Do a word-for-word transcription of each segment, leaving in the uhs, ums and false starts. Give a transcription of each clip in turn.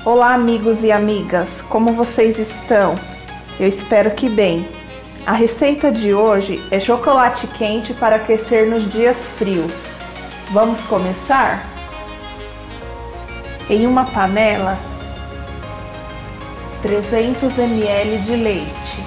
Olá, amigos e amigas, como vocês estão? Eu espero que bem. A receita de hoje é chocolate quente para aquecer nos dias frios. Vamos começar? Em uma panela, trezentos mililitros de leite,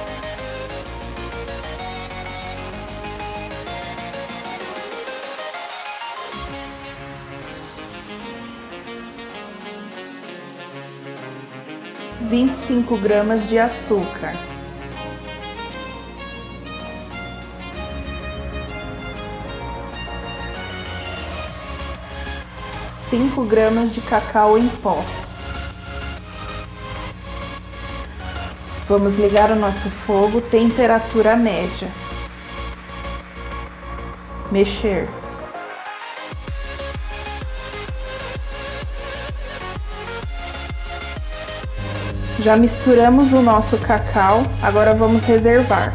vinte e cinco gramas de açúcar, cinco gramas de cacau em pó. Vamos ligar o nosso fogo, temperatura média. Mexer. Já misturamos o nosso cacau, agora vamos reservar.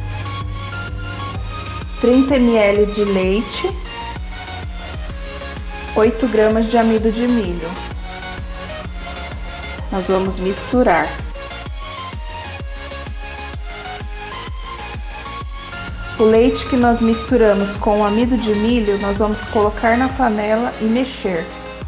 trinta mililitros de leite, oito gramas de amido de milho. Nós vamos misturar. O leite que nós misturamos com o amido de milho, nós vamos colocar na panela e mexer.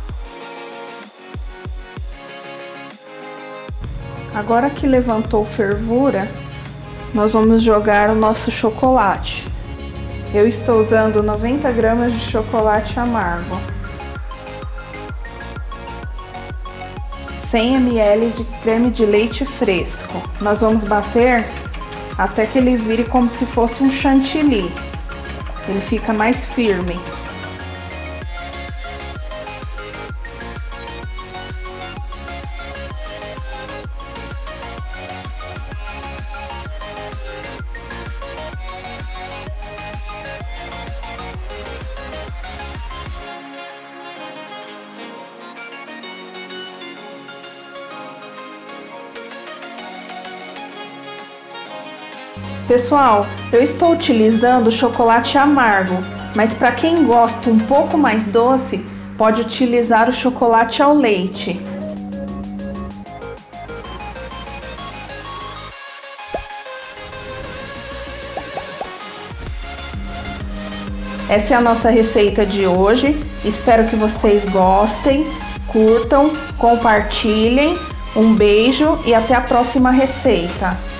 Agora que levantou fervura, nós vamos jogar o nosso chocolate. Eu estou usando noventa gramas de chocolate amargo, cem mililitros de creme de leite fresco. Nós vamos bater até que ele vire como se fosse um chantilly. Ele fica mais firme. Pessoal, eu estou utilizando chocolate amargo, mas para quem gosta um pouco mais doce, pode utilizar o chocolate ao leite. Essa é a nossa receita de hoje. Espero que vocês gostem, curtam, compartilhem. Um beijo e até a próxima receita.